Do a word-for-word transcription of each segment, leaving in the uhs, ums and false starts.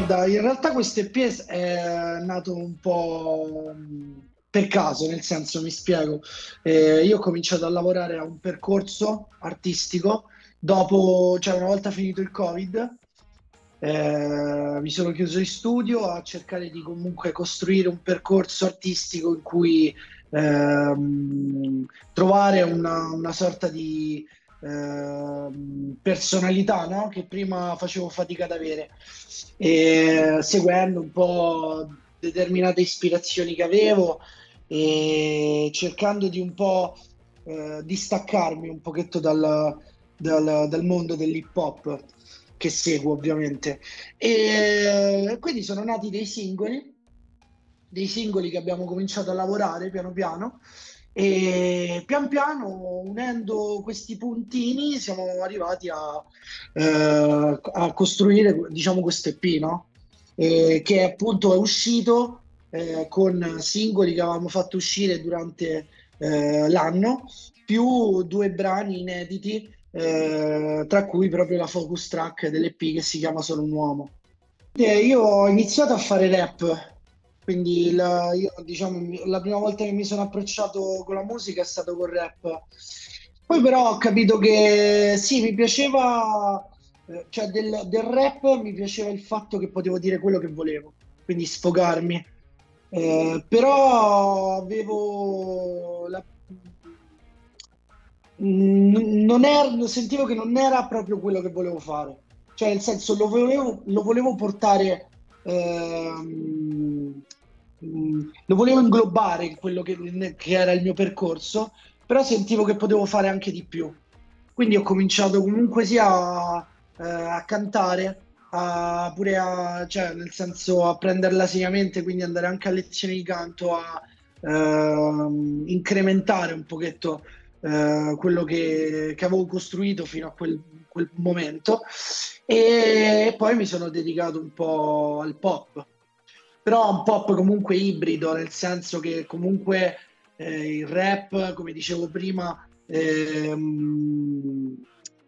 Guarda, in realtà questo E P è è nato un po' mh, per caso, nel senso, mi spiego. Eh, io ho cominciato a lavorare a un percorso artistico dopo, cioè una volta finito il Covid, eh, mi sono chiuso in studio a cercare di comunque costruire un percorso artistico in cui ehm, trovare una, una sorta di ehm, personalità, no? Che prima facevo fatica ad avere, e seguendo un po' determinate ispirazioni che avevo e cercando di un po' eh, distaccarmi un pochetto dal, dal- dal mondo dell'hip hop che seguo ovviamente. E quindi sono nati dei singoli, dei singoli che abbiamo cominciato a lavorare piano piano e pian piano, unendo questi puntini, siamo arrivati a, eh, a costruire, diciamo, questo E P, no? Eh, che appunto è uscito eh, con singoli che avevamo fatto uscire durante eh, l'anno, più due brani inediti, eh, tra cui proprio la focus track dell'E P che si chiama Solo un uomo. Eh, io ho iniziato a fare rap, quindi la, io, diciamo, mi- la prima volta che mi sono approcciato con la musica è stato col rap. Poi però ho capito che sì, mi piaceva, eh, cioè del, del rap mi piaceva il fatto che potevo dire quello che volevo, quindi sfogarmi. Eh, però avevo la, Mm, non er- sentivo che non era proprio quello che volevo fare, cioè nel senso lo volevo, lo volevo portare, ehm, mm, lo volevo inglobare in quello che, che era il mio percorso, però sentivo che potevo fare anche di più. Quindi ho cominciato comunque sia a, eh, a cantare, a, pure a, cioè nel senso a prenderla seriamente, quindi andare anche a lezioni di canto, a ehm, incrementare un pochetto eh, quello che, che avevo costruito fino a quel, quel momento e poi mi sono dedicato un po' al pop, però un pop comunque ibrido, nel senso che comunque eh, il rap, come dicevo prima, ehm,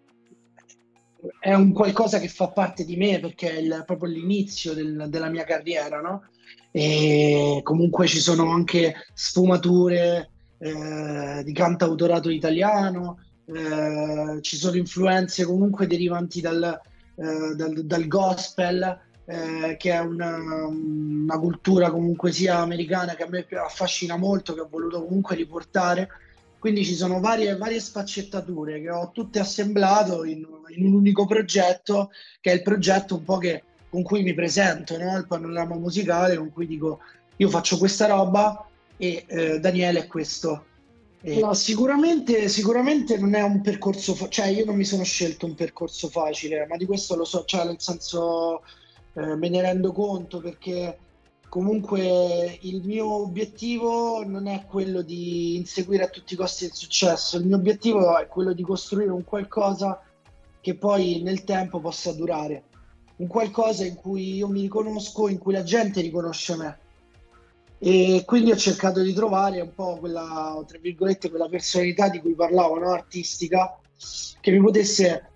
è un qualcosa che fa parte di me perché è il- proprio l'inizio del- della mia carriera, no? E comunque ci sono anche sfumature eh, di cantautorato italiano, eh, ci sono influenze comunque derivanti dal, eh, dal- dal gospel, eh, che è una, una cultura comunque sia americana che a me affascina molto, che ho voluto comunque riportare. Quindi ci sono varie, varie sfaccettature che ho tutte assemblato in, in un unico progetto, che è il progetto un po' che, con cui mi presento, no? Il panorama musicale, con cui dico io faccio questa roba e eh, Daniele è questo. E, no, sicuramente, sicuramente non è un percorso, fa- cioè io non mi sono scelto un percorso facile, ma di questo lo so, cioè nel senso eh, me ne rendo conto perché comunque il mio obiettivo non è quello di inseguire a tutti i costi il successo, il mio obiettivo è quello di costruire un qualcosa che poi nel tempo possa durare, un qualcosa in cui io mi riconosco, in cui la gente riconosce me. E quindi ho cercato di trovare un po' quella, tra virgolette, quella personalità di cui parlavo, no? Artistica, che mi potesse,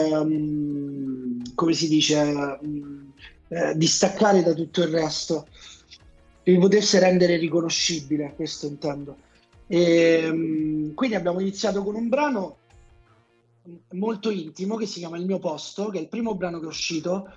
ehm, come si dice, ehm, eh, distaccare da tutto il resto, che mi potesse rendere riconoscibile, questo intendo. E, ehm, quindi abbiamo iniziato con un brano molto intimo che si chiama Il mio posto, che è il primo brano che è uscito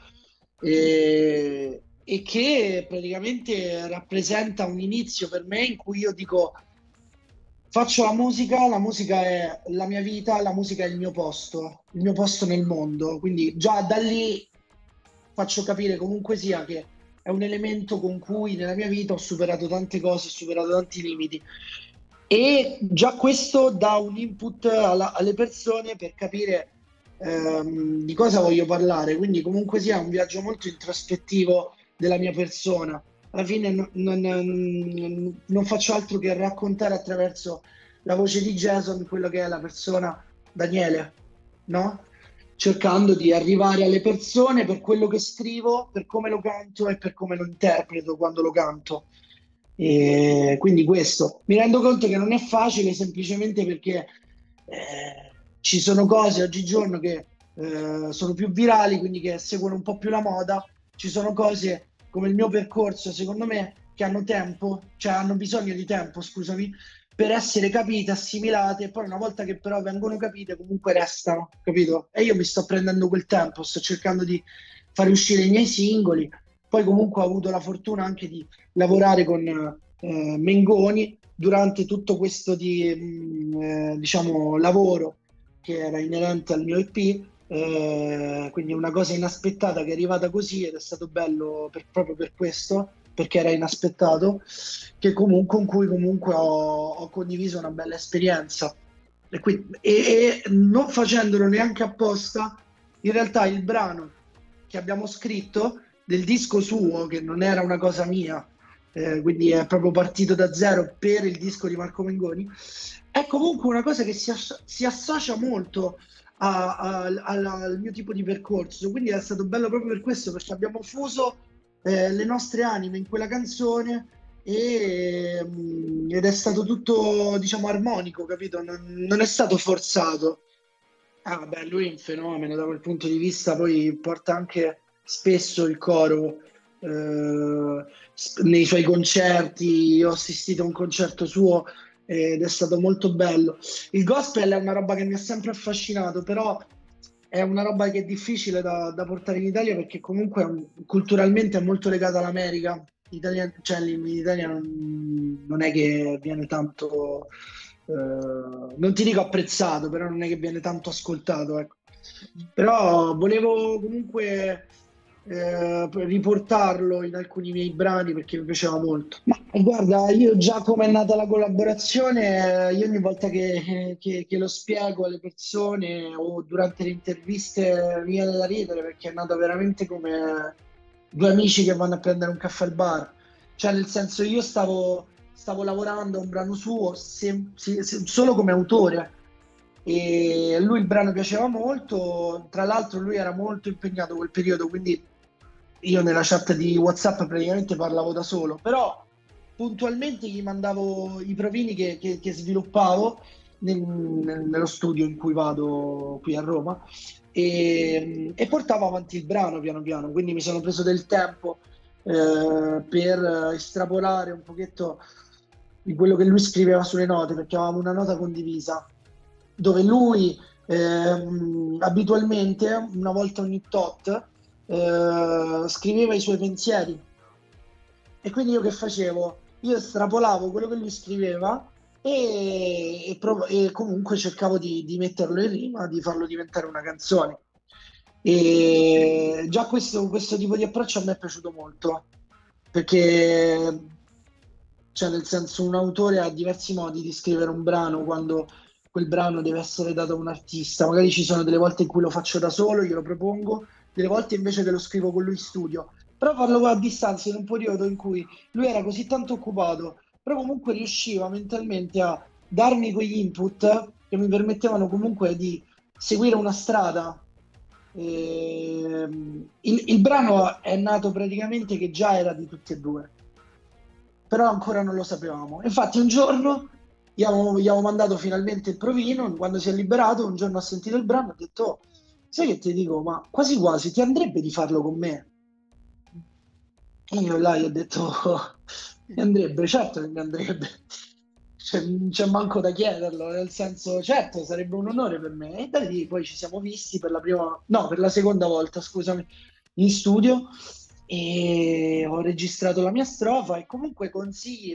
e, e che praticamente rappresenta un inizio per me in cui io dico faccio la musica, la musica è la mia vita, la musica è il mio posto, il mio posto nel mondo. Quindi già da lì faccio capire comunque sia che è un elemento con cui nella mia vita ho superato tante cose, ho superato tanti limiti. E già questo dà un input alla- alle persone per capire ehm, di cosa voglio parlare. Quindi comunque sia un viaggio molto introspettivo della mia persona. Alla fine non, non- non- non faccio altro che raccontare attraverso la voce di Jason quello che è la persona Daniele, no? Cercando di arrivare alle persone per quello che scrivo, per come lo canto e per come lo interpreto quando lo canto. E quindi questo. Mi rendo conto che non è facile semplicemente perché eh, ci sono cose oggigiorno che eh, sono più virali, quindi che seguono un po' più la moda. ci sono cose come il mio percorso, secondo me, che hanno tempo, cioè hanno bisogno di tempo, scusami, per essere capite, assimilate, e poi una volta che però vengono capite, comunque restano, capito? E io mi sto prendendo quel tempo, sto cercando di fare uscire i miei singoli. Poi comunque ho avuto la fortuna anche di lavorare con eh, Mengoni durante tutto questo di, mh, eh, diciamo, lavoro che era inerente al mio E P, eh, quindi una cosa inaspettata che è arrivata così ed è stato bello per- proprio per questo, perché era inaspettato, che comunque, con cui comunque ho, ho condiviso una bella esperienza. E, qui- e- e non facendolo neanche apposta, in realtà il brano che abbiamo scritto del disco suo, che non era una cosa mia, eh, quindi è proprio partito da zero per il disco di Marco Mengoni, è comunque una cosa che si, as- si associa molto a- a- al, al mio tipo di percorso, quindi è stato bello proprio per questo, perché abbiamo fuso eh, le nostre anime in quella canzone e, mm, ed è stato tutto, diciamo, armonico, capito? Non, non è stato forzato. Ah, beh, lui è un fenomeno da quel punto di vista, poi porta anche spesso il coro eh, s- nei suoi concerti. Io ho assistito a un concerto suo ed è stato molto bello. Il gospel è una roba che mi ha sempre affascinato, però è una roba che è difficile da, da portare in Italia perché comunque è un- culturalmente è molto legata all'America. Italia- cioè, in Italia non, non è che viene tanto, eh, non ti dico apprezzato, però non è che viene tanto ascoltato, ecco. Però volevo comunque eh, riportarlo in alcuni miei brani perché mi piaceva molto. Ma guarda, io già come è nata la collaborazione, eh, io ogni volta che, che- che lo spiego alle persone o durante le interviste mi viene da ridere perché è nata veramente come due amici che vanno a prendere un caffè al bar. Cioè, nel senso, io stavo, stavo lavorando a un brano suo sem- si- se- solo come autore e a lui il brano piaceva molto. Tra l'altro, lui era molto impegnato quel periodo, quindi io nella chat di WhatsApp praticamente parlavo da solo, però puntualmente gli mandavo i provini che, che- che sviluppavo nel- nel- nello studio in cui vado qui a Roma e, e portavo avanti il brano piano piano, quindi mi sono preso del tempo eh, per estrapolare un pochetto di quello che lui scriveva sulle note, perché avevamo una nota condivisa, dove lui ehm, abitualmente, una volta ogni tot, eh, scriveva i suoi pensieri. E quindi io che facevo? Io estrapolavo quello che lui scriveva e, e prov- e comunque cercavo di, di metterlo in rima, di farlo diventare una canzone. E già questo, questo tipo di approccio a me è piaciuto molto, perché, cioè, nel senso, un autore ha diversi modi di scrivere un brano quando quel brano deve essere dato a un artista. Magari ci sono delle volte in cui lo faccio da solo, glielo propongo, delle volte invece che lo scrivo con lui in studio. Però farlo a distanza in un periodo in cui lui era così tanto occupato, però comunque riusciva mentalmente a darmi quegli input che mi permettevano comunque di seguire una strada. Ehm, il, il brano è nato praticamente che già era di tutti e due, però ancora non lo sapevamo. Infatti un giorno gli avevo, gli avevo mandato finalmente il provino, quando si è liberato, un giorno ha sentito il brano e ha detto, "Oh, sai che ti dico, ma quasi quasi ti andrebbe di farlo con me?" E io là gli ho detto, mi andrebbe, certo che mi andrebbe. Cioè, non c'è manco da chiederlo, nel senso, certo, sarebbe un onore per me. E da lì poi ci siamo visti per la prima, no, per la seconda volta, scusami, in studio e ho registrato la mia strofa e comunque consigli.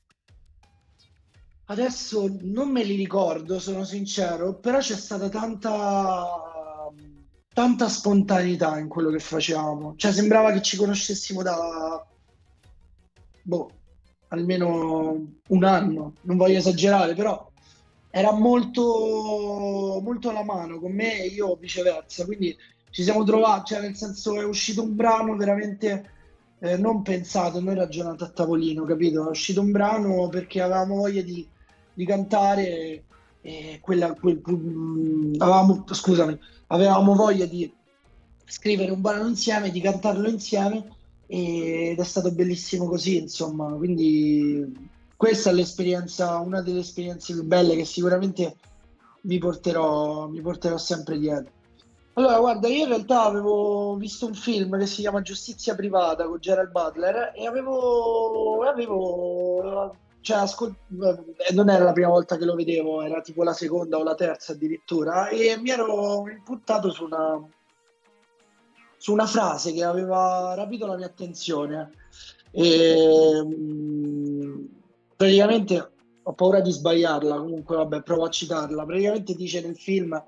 Adesso non me li ricordo, sono sincero, però c'è stata tanta, tanta spontaneità in quello che facevamo. Cioè, sembrava che ci conoscessimo da, boh, almeno un anno. Non voglio esagerare, però era molto, molto alla mano con me e io viceversa. Quindi ci siamo trovati, cioè, nel senso, è uscito un brano veramente eh, non pensato, non ragionato a tavolino, capito? È uscito un brano perché avevamo voglia di di cantare e quella, quel- mm, avevamo, scusami, avevamo voglia di scrivere un brano insieme, di cantarlo insieme ed è stato bellissimo così, insomma, quindi questa è l'esperienza, una delle esperienze più belle che sicuramente mi porterò, mi porterò sempre dietro. Allora, guarda, io in realtà avevo visto un film che si chiama Giustizia privata con Gerald Butler e avevo, avevo cioè, ascol- eh, non era la prima volta che lo vedevo, era tipo la seconda o la terza addirittura, e mi ero impuntato su una, su una frase che aveva rapito la mia attenzione. E, mm, praticamente ho paura di sbagliarla, comunque vabbè, provo a citarla. Praticamente dice nel film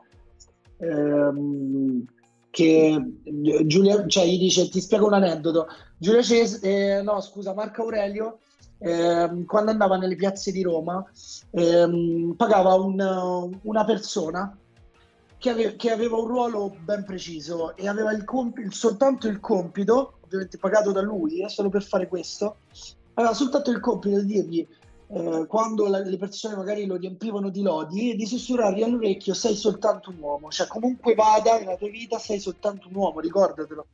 ehm, che Giulia, cioè gli dice, ti spiego un aneddoto. Giulio Cesare, no, scusa, Marco Aurelio, ehm, quando andava nelle piazze di Roma, ehm, pagava un- una persona che, ave- che aveva un ruolo ben preciso e aveva il compi- soltanto il compito, ovviamente pagato da lui, eh, solo per fare questo, aveva soltanto il compito di dirgli, eh, quando la- le persone magari lo riempivano di lodi, di sussurrargli all'orecchio, sei soltanto un uomo, cioè comunque vada nella tua vita, sei soltanto un uomo, ricordatelo.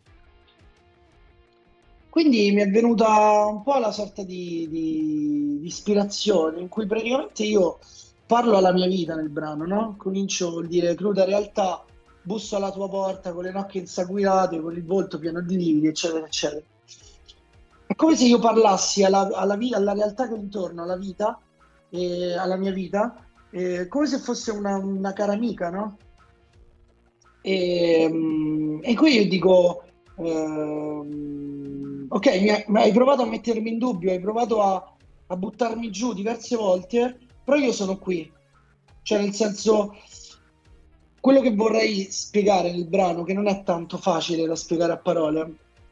Quindi mi è venuta un po' la sorta di, di- di ispirazione in cui praticamente io parlo alla mia vita nel brano, no? Comincio a dire cruda realtà, busso alla tua porta con le nocche insanguinate, con il volto pieno di lividi, eccetera, eccetera. È come se io parlassi alla, alla, vi- alla realtà che ho intorno, alla vita, e alla mia vita, eh, come se fosse una, una cara amica, no? E, mm, e qui io dico, ehm, ok, mi hai, mi hai provato a mettermi in dubbio, hai provato a, a buttarmi giù diverse volte, però io sono qui. Cioè, nel senso, quello che vorrei spiegare nel brano, che non è tanto facile da spiegare a parole,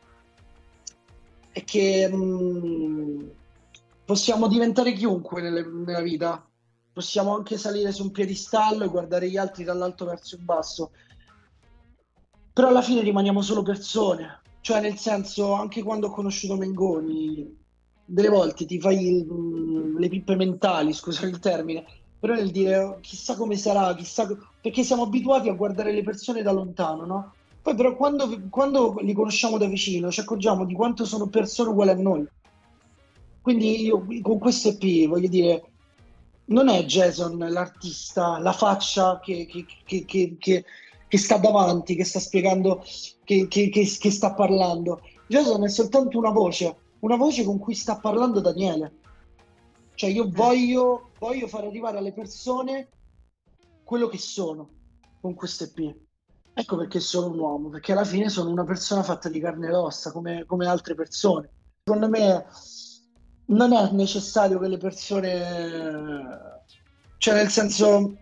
è che mh, possiamo diventare chiunque nelle- nella vita, possiamo anche salire su un piedistallo e guardare gli altri dall'alto verso il basso, però alla fine rimaniamo solo persone, cioè nel senso anche quando ho conosciuto Mengoni, delle volte ti fai il- le pippe mentali, scusa il termine, però nel dire "Oh, chissà come sarà, chissà co-", perché siamo abituati a guardare le persone da lontano, no? Poi però quando, quando li conosciamo da vicino ci accorgiamo di quanto sono persone uguali a noi. Quindi io con questo E P voglio dire, non è Jason l'artista, la faccia che, che- che- che- che- che sta davanti, che sta spiegando, che, che- che- che sta parlando. Jason è soltanto una voce, una voce con cui sta parlando Daniele. Cioè io Mm. voglio, voglio far arrivare alle persone quello che sono con questo E P. Ecco perché sono un uomo, perché alla fine sono una persona fatta di carne ed ossa, come, come altre persone. Secondo me non è necessario che le persone, cioè nel senso,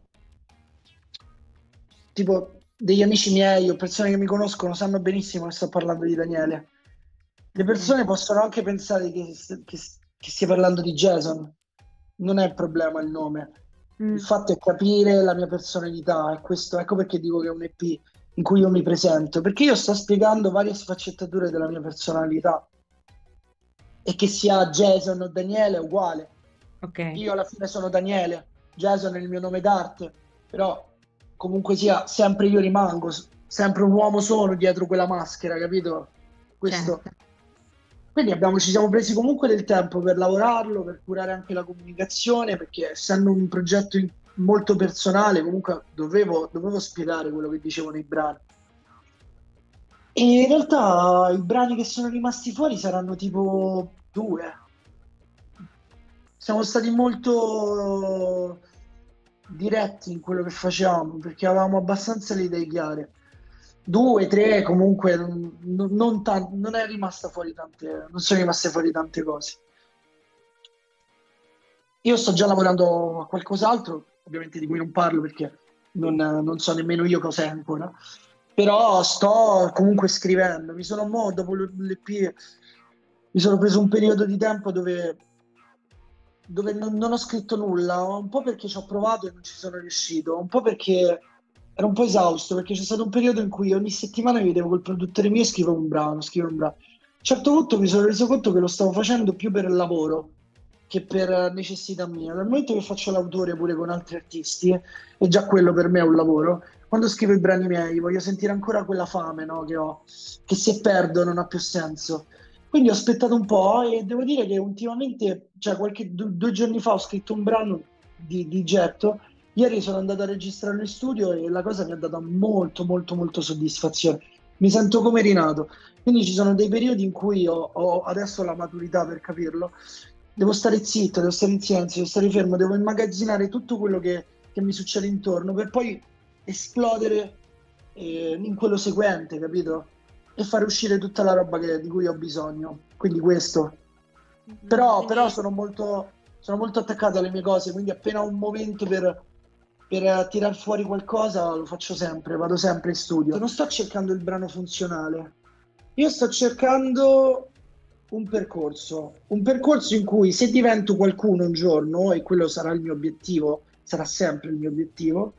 tipo degli amici miei o persone che mi conoscono sanno benissimo che sto parlando di Daniele. Le Ok. persone possono anche pensare che, che- che stia parlando di Jason, non è il problema il nome. Il Mm. fatto è capire la mia personalità e questo, ecco perché dico che è un E P in cui io mi presento, perché io sto spiegando varie sfaccettature della mia personalità e che sia Jason o Daniele è uguale. Ok. Io alla fine sono Daniele, Jason è il mio nome d'arte, però comunque sia, sempre io rimango, s- sempre un uomo sono dietro quella maschera, capito? Questo. Certo. Quindi abbiamo- ci siamo presi comunque del tempo per lavorarlo, per curare anche la comunicazione, perché essendo un progetto in- molto personale, comunque dovevo, dovevo spiegare quello che dicevo nei brani. E in realtà i brani che sono rimasti fuori saranno tipo due. Siamo stati molto diretti in quello che facevamo perché avevamo abbastanza le idee chiare. Due, tre, comunque non, non- non tan- non è rimasta fuori tante, non sono rimaste fuori tante cose. Io sto già lavorando a qualcos'altro, ovviamente di cui non parlo perché non, non so nemmeno io cos'è ancora, però sto comunque scrivendo. Mi sono mo, dopo l'E P, mi sono preso un periodo di tempo dove, dove non, non ho scritto nulla, un po' perché ci ho provato e non ci sono riuscito, un po' perché ero un po' esausto, perché c'è stato un periodo in cui ogni settimana mi vedevo col produttore mio e scrivevo un brano, scrivevo un brano. A un certo punto mi sono reso conto che lo stavo facendo più per lavoro che per necessità mia. Dal momento che faccio l'autore pure con altri artisti, eh, e già quello per me è un lavoro, quando scrivo i brani miei voglio sentire ancora quella fame, no, che ho, che se perdo non ha più senso. Quindi ho aspettato un po' e devo dire che ultimamente, cioè qualche, du- due giorni fa ho scritto un brano di, di getto Ieri sono andato a registrare in studio e la cosa mi ha dato molto, molto, molto soddisfazione. Mi sento come rinato. Quindi ci sono dei periodi in cui ho, ho adesso la maturità per capirlo. Devo stare zitto, devo stare in silenzio, devo stare fermo, devo immagazzinare tutto quello che, che mi succede intorno per poi esplodere eh, in quello seguente, capito? E fare uscire tutta la roba che- di cui ho bisogno. Quindi questo. Mhm. Però, però Quindi sono molto, sono molto attaccato alle mie cose, quindi appena ho un momento per, per tirar fuori qualcosa lo faccio sempre, vado sempre in studio. Non sto cercando il brano funzionale, io sto cercando un percorso, un percorso in cui se divento qualcuno un giorno, e quello sarà il mio obiettivo, sarà sempre il mio obiettivo,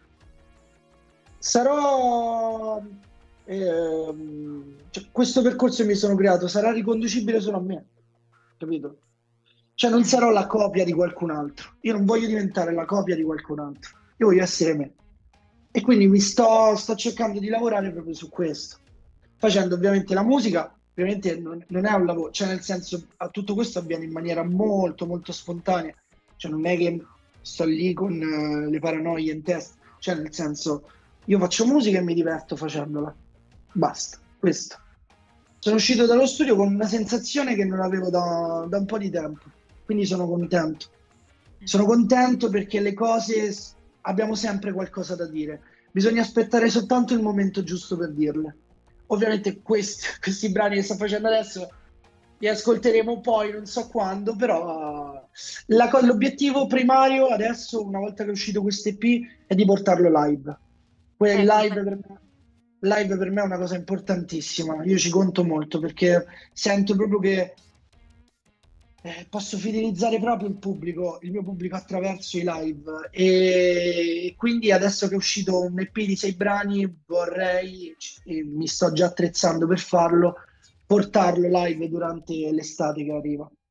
sarò... ehm, cioè, questo percorso che mi sono creato sarà riconducibile solo a me, capito? Cioè non sarò la copia di qualcun altro. Io non voglio diventare la copia di qualcun altro. Io voglio essere me. E quindi mi sto, sto cercando di lavorare proprio su questo. Facendo ovviamente la musica, ovviamente non, non è un lavoro, cioè nel senso a tutto questo avviene in maniera molto molto spontanea. Cioè non è che sto lì con eh, le paranoie in testa. Cioè nel senso io faccio musica e mi diverto facendola. Basta, questo. Sono uscito dallo studio con una sensazione che non avevo da, da un po' di tempo, quindi sono contento. Sono contento perché le cose s- abbiamo sempre qualcosa da dire, bisogna aspettare soltanto il momento giusto per dirle. Ovviamente questi, questi brani che sto facendo adesso li ascolteremo poi, non so quando, però la co- l'obiettivo primario adesso, una volta che è uscito questo E P, è di portarlo live. Que- Il ecco, live infatti, per me, live per me è una cosa importantissima, io ci conto molto perché sento proprio che eh, posso fidelizzare proprio il pubblico, il mio pubblico attraverso i live e quindi adesso che è uscito un E P di sei brani vorrei, e mi sto già attrezzando per farlo, portarlo live durante l'estate che arriva.